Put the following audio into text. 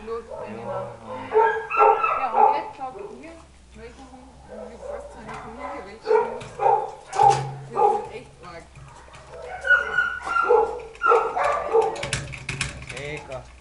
lugt ind i mig. Ja, und jetzt schaut hier, welchen Hund, wie fast seine Familie, welche Hund. Wir sind echt arg. Egal.